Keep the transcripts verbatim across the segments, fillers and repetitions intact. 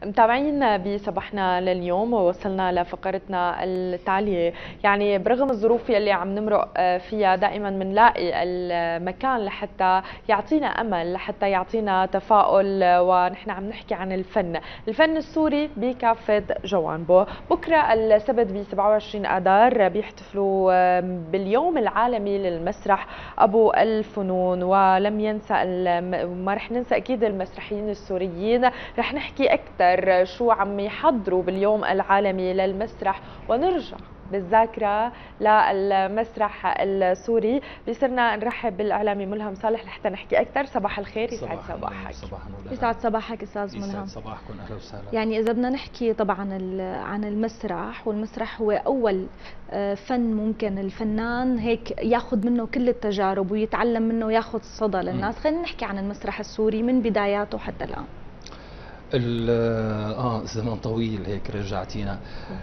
متابعين بصباحنا لليوم ووصلنا لفقرتنا التالية. يعني برغم الظروف يلي عم نمرق فيها دائما بنلاقي المكان لحتى يعطينا أمل، لحتى يعطينا تفاؤل، ونحن عم نحكي عن الفن الفن السوري بكافة جوانبه. بكرة السبت ب سبعة وعشرين آذار بيحتفلوا باليوم العالمي للمسرح أبو الفنون، ولم ينسى ما رح ننسى أكيد المسرحيين السوريين. رح نحكي أكثر شو عم يحضروا باليوم العالمي للمسرح، ونرجع بالذاكرة للمسرح السوري. بيصيرنا نرحب بالإعلامي ملهم صالح لحتى نحكي أكثر. صباح الخير، يسعد صباحك. يسعد صباحك أستاذ ملهم. يسعد صباحكم، أهلا وسهلا. يعني إذا بدنا نحكي طبعا عن المسرح، والمسرح هو أول فن ممكن الفنان هيك ياخذ منه كل التجارب ويتعلم منه وياخذ صدى للناس. خلينا نحكي عن المسرح السوري من بداياته حتى الآن. اه زمن طويل هيك رجعتينا.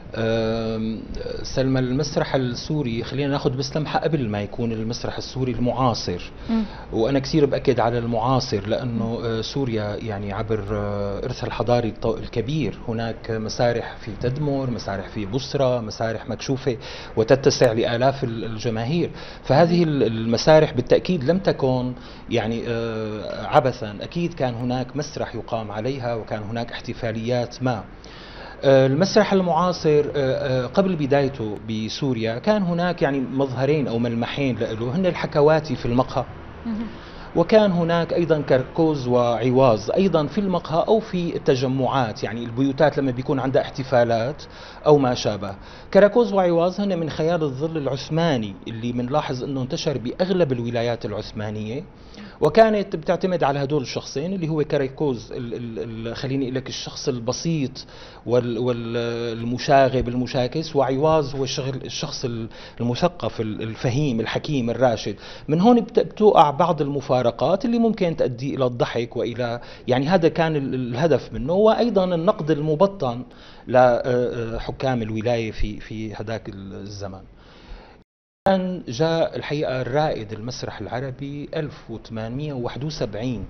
آه سلمى، المسرح السوري خلينا ناخذ بس لمحه قبل ما يكون المسرح السوري المعاصر. م. وانا كثير باكد على المعاصر لانه آه سوريا يعني عبر آه ارثها الحضاري الكبير، هناك مسارح في تدمر، مسارح في بصره، مسارح مكشوفه وتتسع لالاف الجماهير. فهذه المسارح بالتاكيد لم تكن يعني آه عبثا، اكيد كان هناك مسرح يقام عليها وكان هناك احتفاليات ما. المسرح المعاصر قبل بدايته بسوريا كان هناك يعني مظهرين أو ملمحين له، هن الحكواتي في المقهى، وكان هناك أيضا كركوز وعواز أيضا في المقهى أو في التجمعات، يعني البيوتات لما بيكون عندها احتفالات أو ما شابه. كركوز وعواز هن من خيال الظل العثماني اللي بنلاحظ أنه انتشر بأغلب الولايات العثمانية، وكانت بتعتمد على هدول الشخصين اللي هو كركوز خليني اقول لك الشخص البسيط والمشاغب المشاكس، وعواز هو الشخص المثقف الفهيم الحكيم الراشد. من هون بتوقع بعض المفارقات اللي ممكن تؤدي الى الضحك والى يعني هذا كان الهدف منه، وايضا النقد المبطن لحكام الولايه في في هذاك الزمن. كان جاء الحقيقة الرائد المسرح العربي ألف وثمانمئة وواحد وسبعين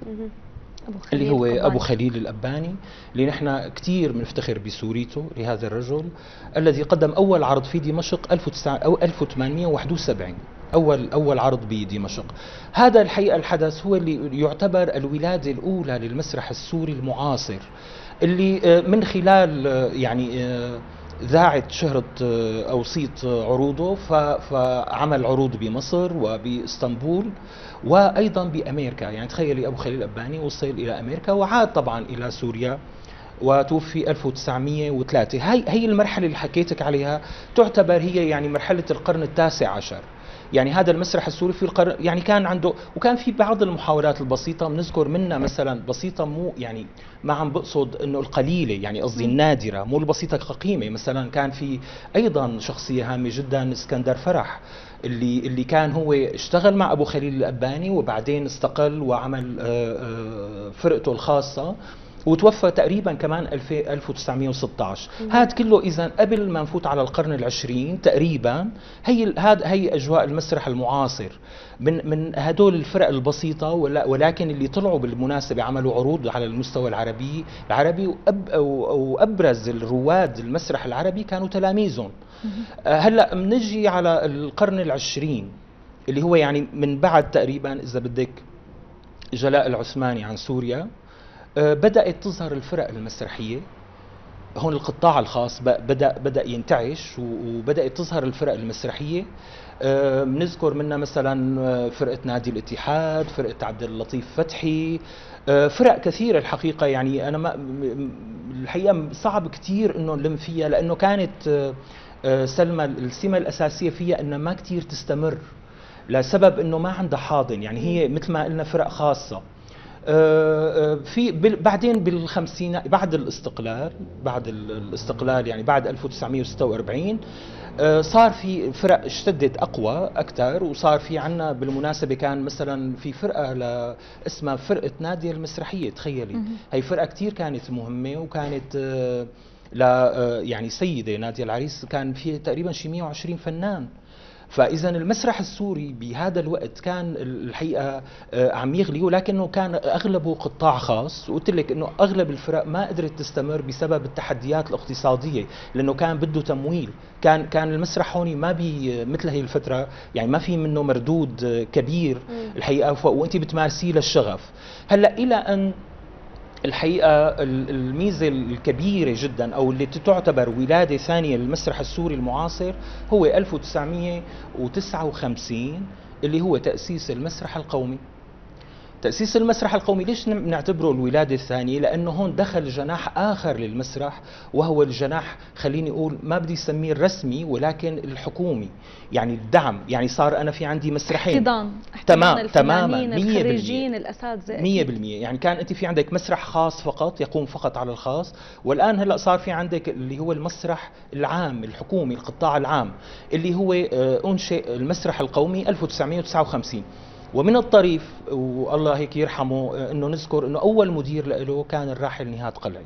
اللي هو الأباني. أبو خليل الأباني، اللي نحن كثير بنفتخر بسوريته لهذا الرجل الذي قدم أول عرض في دمشق ألف وثمانمئة وواحد وسبعين، أول أول عرض بدمشق. هذا الحقيقة الحدث هو اللي يعتبر الولادة الأولى للمسرح السوري المعاصر، اللي من خلال يعني ذاعت شهرة أو صيت عروضه، فعمل عروض بمصر وبإسطنبول وأيضا بأمريكا. يعني تخيلي أبو خليل الأباني وصل إلى أمريكا وعاد طبعا إلى سوريا وتوفي ألف وتسعمئة وثلاثة. هاي هي المرحلة اللي حكيتك عليها تعتبر هي يعني مرحلة القرن التاسع عشر. يعني هذا المسرح السوري في القرن يعني كان عنده، وكان في بعض المحاولات البسيطة بنذكر منها مثلا بسيطة، مو يعني ما عم بقصد انه القليلة، يعني قصدي النادرة مو البسيطة كقيمة. مثلا كان في ايضا شخصية هامة جدا اسكندر فرح، اللي اللي كان هو اشتغل مع ابو خليل الأباني وبعدين استقل وعمل فرقته الخاصة، وتوفى تقريبا كمان ألف وتسعمئة وستة عشر. هذا كله اذا قبل ما نفوت على القرن العشرين تقريبا. هي هذا هي اجواء المسرح المعاصر من من هدول الفرق البسيطه، ولكن اللي طلعوا بالمناسبه عملوا عروض على المستوى العربي العربي وأب وابرز الرواد المسرح العربي كانوا تلاميذهم. هلا بنجي على القرن العشرين اللي هو يعني من بعد تقريبا اذا بدك جلاء العثماني عن سوريا، بدأت تظهر الفرق المسرحية. هون القطاع الخاص بدأ بدأ ينتعش وبدأت تظهر الفرق المسرحية. بنذكر منها مثلا فرقة نادي الاتحاد، فرقة عبد اللطيف فتحي، فرق كثيرة الحقيقة. يعني أنا ما الحقيقة صعب كثير إنه نلم فيها، لأنه كانت سلمى السمة الأساسية فيها إنها ما كثير تستمر لسبب إنه ما عندها حاضن. يعني هي مثل ما قلنا فرق خاصة. في بعدين بالخمسينات بعد الاستقلال بعد الاستقلال يعني بعد ألف وتسعمئة وستة وأربعين صار في فرق اشتدت اقوى اكثر، وصار في عنا بالمناسبه كان مثلا في فرقه ل اسمها فرقه ناديه المسرحيه. تخيلي هي فرقه كثير كانت مهمه، وكانت ل يعني سيده ناديه العريس كان في تقريبا شي مئة وعشرين فنان. فاذا المسرح السوري بهذا الوقت كان الحقيقه عم يغلي، ولكنه كان اغلبه قطاع خاص، وقلت لك انه اغلب الفرق ما قدرت تستمر بسبب التحديات الاقتصاديه، لانه كان بده تمويل. كان كان المسرح هون ما بي مثل هي الفتره، يعني ما في منه مردود كبير الحقيقه، وانت بتمارسيه للشغف. هلا الى ان الحقيقة الميزة الكبيرة جدا أو اللي تعتبر ولادة ثانية للمسرح السوري المعاصر هو ألف وتسعمئة وتسعة وخمسين، اللي هو تأسيس المسرح القومي. تأسيس المسرح القومي ليش نعتبره الولادة الثانية؟ لأنه هون دخل جناح آخر للمسرح، وهو الجناح خليني أقول ما بدي أسميه الرسمي ولكن الحكومي، يعني الدعم. يعني صار أنا في عندي مسرحين احتضان تمام تماما الخريجين الأساتذة مية بالمية. يعني كان أنت في عندك مسرح خاص فقط يقوم فقط على الخاص، والآن هلأ صار في عندك اللي هو المسرح العام الحكومي، القطاع العام، اللي هو أنشئ المسرح القومي ألف وتسعمئة وتسعة وخمسين. ومن الطريف والله هيك يرحمه انه نذكر انه اول مدير له كان الراحل نهاد قلعي.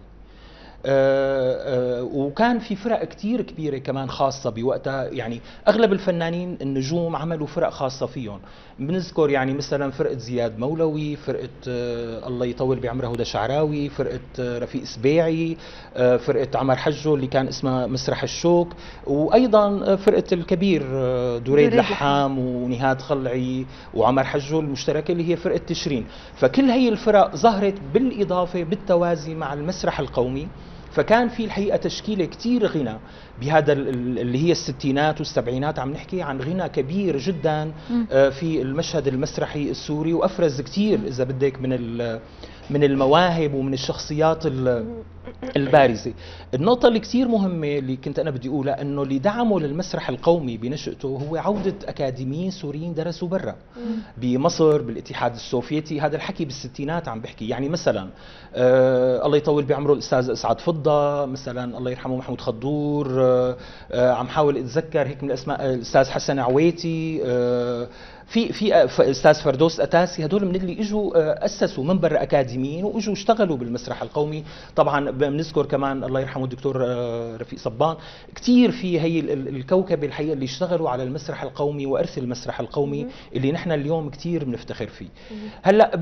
آه آه وكان في فرق كتير كبيرة كمان خاصة بوقتها، يعني أغلب الفنانين النجوم عملوا فرق خاصة فيهم. بنذكر يعني مثلا فرقة زياد مولوي، فرقة آه الله يطول بعمره هدى شعراوي، فرقة آه رفيق سبيعي، آه فرقة عمر حجو اللي كان اسمها مسرح الشوك، وأيضا فرقة الكبير آه دريد لحام ونهاد قلعي وعمر حجو المشتركة اللي هي فرقة تشرين. فكل هي الفرق ظهرت بالإضافة بالتوازي مع المسرح القومي. فكان في الحقيقة تشكيلة كتير غنى بهذا اللي هي الستينات والسبعينات، عم نحكي عن غنى كبير جدا في المشهد المسرحي السوري، وأفرز كتير إذا بدك من من المواهب ومن الشخصيات البارزة. النقطة اللي كتير مهمة اللي كنت أنا بدي أقولها أنه اللي دعموا للمسرح القومي بنشأته هو عودة أكاديميين سوريين درسوا برا بمصر بالاتحاد السوفيتي. هذا الحكي بالستينات عم بحكي. يعني مثلا آه الله يطول بعمره الأستاذ أسعد فضة، مثلا الله يرحمه محمود خضور، آه آه عم حاول أتذكر هيك من الأسماء، الأستاذ حسن عويتي، آه في في استاذ فردوس اتاسي. هدول من اللي اجوا اسسوا من برا اكاديميين واجوا اشتغلوا بالمسرح القومي. طبعا بنذكر كمان الله يرحمه الدكتور رفيق صبان. كثير في هي الكوكبه الحقيقه اللي اشتغلوا على المسرح القومي وارث المسرح القومي اللي نحن اليوم كثير بنفتخر فيه. هلا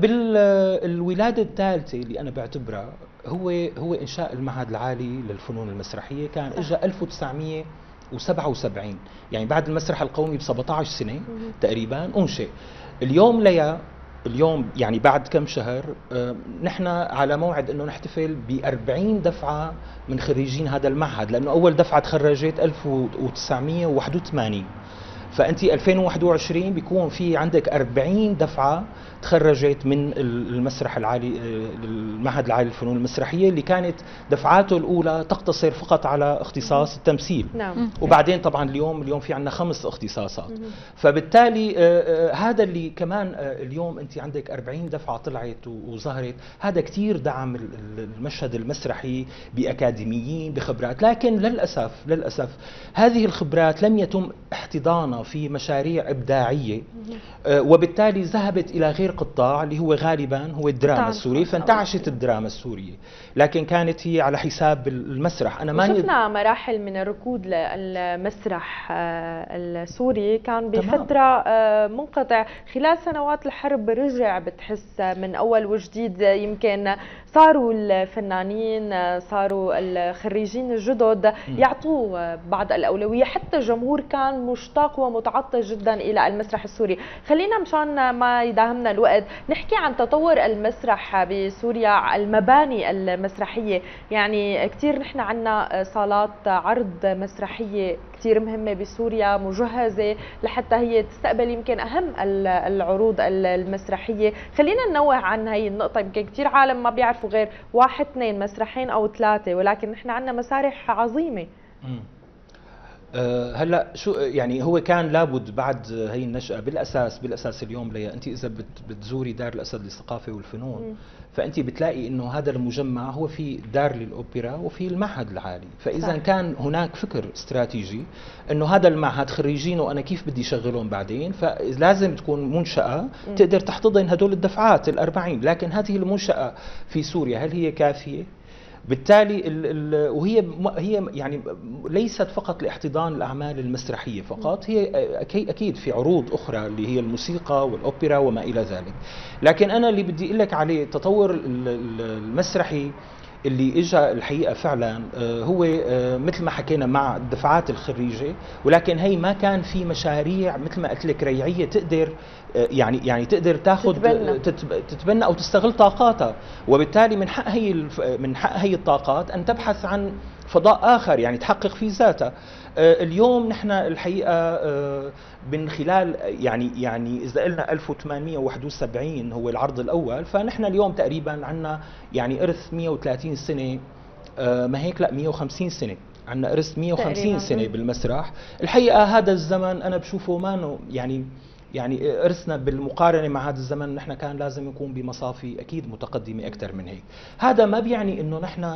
بالولاده الثالثه اللي انا بعتبرها هو هو انشاء المعهد العالي للفنون المسرحيه، كان اجى ألف وتسعمئة وسبعة وسبعين، يعني بعد المسرح القومي ب سبعة عشر سنة تقريبا انشئ. اليوم ليا اليوم يعني بعد كم شهر آه نحن على موعد انه نحتفل ب أربعين دفعه من خريجين هذا المعهد، لانه اول دفعه تخرجت ألف وتسعمئة وواحد وثمانين، فانت ألفين وواحد وعشرين بيكون في عندك أربعين دفعه تخرجت من المسرح العالي، المعهد العالي للفنون المسرحيه، اللي كانت دفعاته الاولى تقتصر فقط على اختصاص التمثيل. نعم. وبعدين طبعا اليوم اليوم في عندنا خمس اختصاصات. فبالتالي هذا اللي كمان اليوم انت عندك أربعين دفعه طلعت وظهرت، هذا كثير دعم المشهد المسرحي باكاديميين بخبرات. لكن للاسف للاسف هذه الخبرات لم يتم احتضانها في مشاريع ابداعيه، وبالتالي ذهبت الى غير قطاع اللي هو غالبا هو الدراما السوري، فانتعشت الدراما السوريه، لكن كانت هي على حساب المسرح. انا ما شفنا مراحل من الركود للمسرح السوري، كان بفتره منقطع. خلال سنوات الحرب رجع بتحس من اول وجديد، يمكن صاروا الفنانين صاروا الخريجين الجدد يعطوا بعض الاولويه، حتى الجمهور كان مشتاق ومتعطش جدا الى المسرح السوري. خلينا مشان ما يداهمنا الوقت نحكي عن تطور المسرح بسوريا، المباني المسرحيه. يعني كثير نحن عندنا صالات عرض مسرحيه كثير مهمه بسوريا مجهزه لحتى هي تستقبل يمكن اهم العروض المسرحيه. خلينا ننوه عن هي النقطه، يمكن كثير عالم ما بيعرفوا غير واحد اثنين مسرحين او ثلاثه، ولكن نحن عندنا مسارح عظيمه. أه هلا شو يعني هو كان لابد بعد هي النشأة بالاساس بالاساس اليوم ليا انت اذا بتزوري دار الاسد للثقافه والفنون م. فانت بتلاقي انه هذا المجمع هو في دار للاوبرا وفي المعهد العالي، فاذا صح. كان هناك فكر استراتيجي انه هذا المعهد خريجينه انا كيف بدي شغلهم بعدين، فلازم تكون منشأة م. تقدر تحتضن هدول الدفعات الأربعين. لكن هذه المنشأة في سوريا هل هي كافية؟ بالتالي ال ال وهي هي يعني ليست فقط لاحتضان الاعمال المسرحيه فقط، هي اكيد في عروض اخرى اللي هي الموسيقى والاوبرا وما الى ذلك. لكن انا اللي بدي اقول لك عليه التطور المسرحي اللي اجى الحقيقه فعلا هو مثل ما حكينا مع الدفعات الخريجه، ولكن هي ما كان في مشاريع مثل ما قلت لك ريعيه تقدر يعني يعني تقدر تاخذ تتبنى. تتبنى او تستغل طاقاتها، وبالتالي من حق هي من حق هي الطاقات ان تبحث عن فضاء اخر يعني تحقق فيه ذاتها. اليوم نحن الحقيقه من خلال يعني يعني اذا قلنا ألف وثمانمئة وواحد وسبعين هو العرض الاول، فنحن اليوم تقريبا عندنا يعني ارث مئة وثلاثين سنه، ما هيك لا مئة وخمسين سنه، عندنا ارث مئة وخمسين سنه بالمسرح. الحقيقه هذا الزمن انا بشوفه ما يعني يعني ارثنا بالمقارنه مع هذا الزمن نحن كان لازم يكون بمصافي اكيد متقدمه اكثر من هيك. هذا ما بيعني انه نحن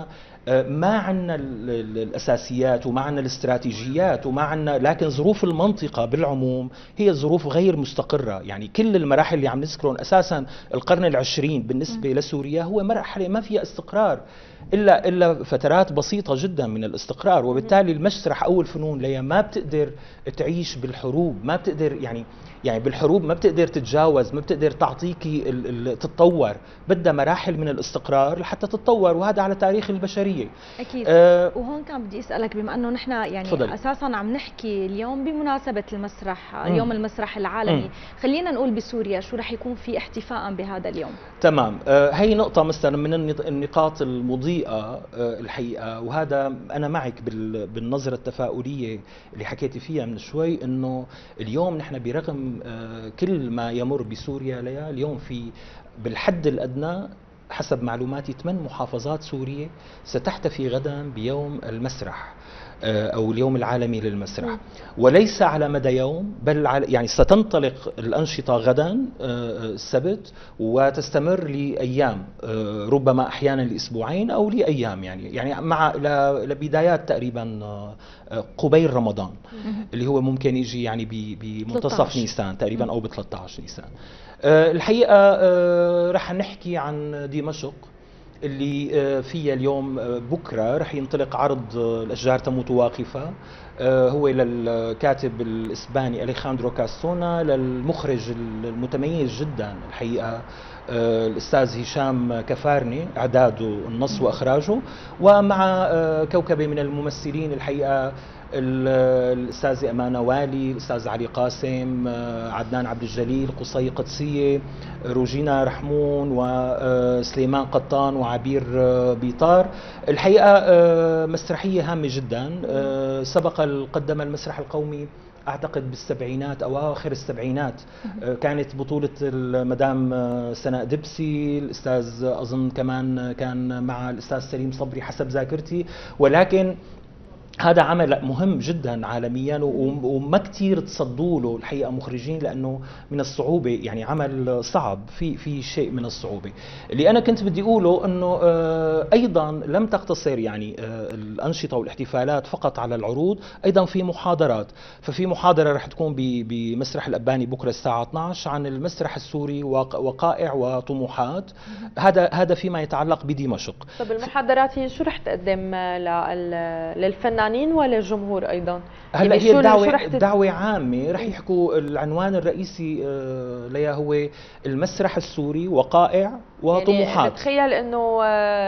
ما عندنا الاساسيات وما عندنا الاستراتيجيات وما عندنا، لكن ظروف المنطقه بالعموم هي ظروف غير مستقره. يعني كل المراحل اللي عم نذكرهم اساسا القرن العشرين بالنسبه لسوريا هو مرحله ما فيها استقرار الا الا فترات بسيطه جدا من الاستقرار، وبالتالي المسرح او الفنون ليا ما بتقدر تعيش بالحروب، ما بتقدر يعني يعني بالحروب ما بتقدر تتجاوز، ما بتقدر تعطيكي تتطور، بدها مراحل من الاستقرار لحتى تتطور، وهذا على تاريخ البشريه. اكيد. أه وهون كان بدي اسالك، بما انه نحن يعني فضل. اساسا عم نحكي اليوم بمناسبه المسرح اليوم المسرح العالمي، م. خلينا نقول بسوريا شو رح يكون في احتفاء بهذا اليوم؟ تمام. أه هي نقطه مثلا من النقاط المضيئه أه الحقيقه، وهذا انا معك بالنظره التفاؤليه اللي حكيتي فيها من شوي، انه اليوم نحن برغم أه كل ما يمر بسوريا ليا اليوم في بالحد الادنى حسب معلوماتي ثمان محافظات سورية ستحتفي غدا بيوم المسرح أو اليوم العالمي للمسرح، وليس على مدى يوم بل على يعني ستنطلق الأنشطة غدا السبت وتستمر لأيام، ربما أحيانا لأسبوعين أو لأيام، يعني يعني مع لبدايات تقريبا قبيل رمضان اللي هو ممكن يجي يعني بمنتصف نيسان تقريبا أو ب ثلاثة عشر نيسان. الحقيقة رح نحكي عن دمشق اللي فيها اليوم بكرة رح ينطلق عرض الأشجار تموت واقفة، هو للكاتب الإسباني أليخاندرو كاستونا، للمخرج المتميز جدا الحقيقة الأستاذ هشام كفارني إعداده النص وإخراجه، ومع كوكبة من الممثلين الحقيقة الأستاذة أمانة والي، الأستاذ علي قاسم، عدنان عبد الجليل، قصي قدسية، روجينا رحمون، وسليمان قطان، وعبير بيطار. الحقيقة مسرحية هامة جدا، سبق قدم المسرح القومي أعتقد بالسبعينات أو أواخر السبعينات، كانت بطولة المدام سناء دبسي، الأستاذ أظن كمان كان مع الأستاذ سليم صبري حسب ذاكرتي، ولكن هذا عمل مهم جدا عالميا وما كثير تصدوا له الحقيقه مخرجين، لانه من الصعوبه يعني عمل صعب في في شيء من الصعوبه. اللي انا كنت بدي اقوله انه ايضا لم تقتصر يعني الانشطه والاحتفالات فقط على العروض، ايضا في محاضرات. ففي محاضره رح تكون بمسرح الاباني بكره الساعه اثنعش عن المسرح السوري وقائع وطموحات، هذا هذا فيما يتعلق بدمشق. طب المحاضرات هي شو رح تقدم للفنانين ولا الجمهور ايضا؟ هلا هي الدعوه الدعوه عامه، رح يحكوا العنوان الرئيسي ليها هو المسرح السوري وقائع وطموحات. يعني بتخيل انه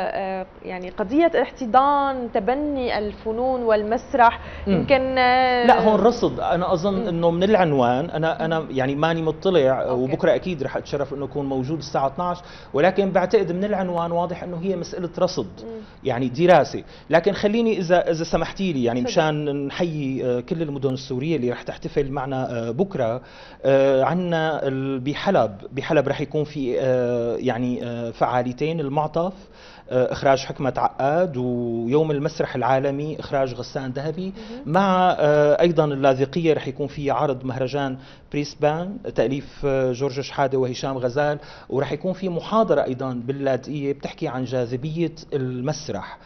يعني قضيه احتضان تبني الفنون والمسرح يمكن لا هون رصد، انا اظن انه من العنوان انا انا يعني ماني مطلع، وبكره اكيد رح اتشرف انه اكون موجود الساعه اثنعش، ولكن بعتقد من العنوان واضح انه هي مساله رصد يعني دراسه. لكن خليني اذا اذا سمحتي لي يعني مشان نحيي كل المدن السوريه اللي رح تحتفل معنا بكره، عندنا بحلب بحلب رح يكون في يعني فعاليتين، المعطف اخراج حكمة عقاد، ويوم المسرح العالمي اخراج غسان ذهبي، مع ايضا اللاذقيه رح يكون في عرض مهرجان بريسبان تاليف جورج شحاده وهشام غزال، ورح يكون في محاضره ايضا باللاذقيه بتحكي عن جاذبيه المسرح.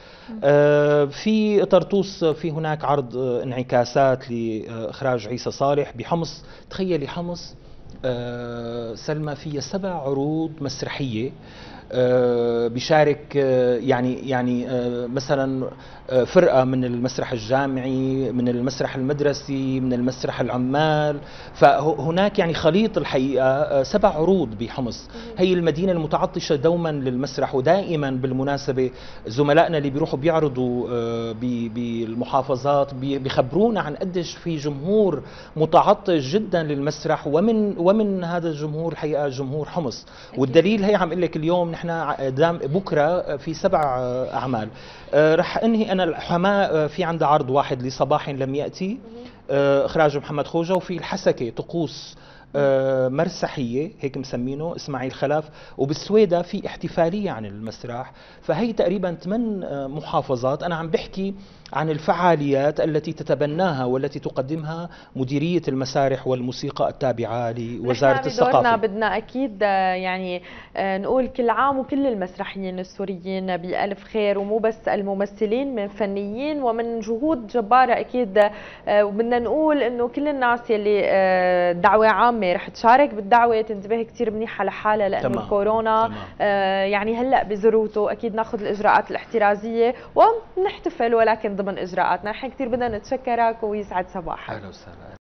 في طرطوس في هناك عرض انعكاسات لاخراج عيسى صالح. بحمص تخيلي حمص سلمى فيها سبع عروض مسرحيه بيشارك يعني يعني مثلا فرقة من المسرح الجامعي، من المسرح المدرسي، من المسرح العمال. فهناك يعني خليط الحقيقة. سبع عروض بحمص. هي المدينة المتعطشة دوما للمسرح، ودائما بالمناسبة زملائنا اللي بيروحوا بيعرضوا بالمحافظات بيخبرونا عن قديش في جمهور متعطش جدا للمسرح، ومن ومن هذا الجمهور الحقيقة جمهور حمص. والدليل هي عم اقول لك اليوم نحن دام بكره في سبع اعمال. رح انهي انا الحماة في عندها عرض واحد لصباح لم ياتي، اخراج محمد خوجة، وفي الحسكه طقوس مرسحيه هيك مسمينه اسماعيل خلف، وبالسويدة في احتفاليه عن المسرح. فهي تقريبا ثمان محافظات. انا عم بحكي عن الفعاليات التي تتبناها والتي تقدمها مديريه المسارح والموسيقى التابعه لوزاره الثقافه. بدورنا بدنا اكيد يعني نقول كل عام وكل المسرحيين السوريين بألف خير، ومو بس الممثلين، من فنيين ومن جهود جباره اكيد. وبدنا نقول انه كل الناس يلي دعوه عامه رح تشارك بالدعوه تنتبه كثير منيحه لحالها، لانه تمام. الكورونا تمام. يعني هلا بذروته، اكيد ناخذ الاجراءات الاحترازيه ونحتفل ولكن ضمن اجراءاتنا. نحن كثير بدنا نتشكرك ويسعد صباحك. اهلا وسهلا.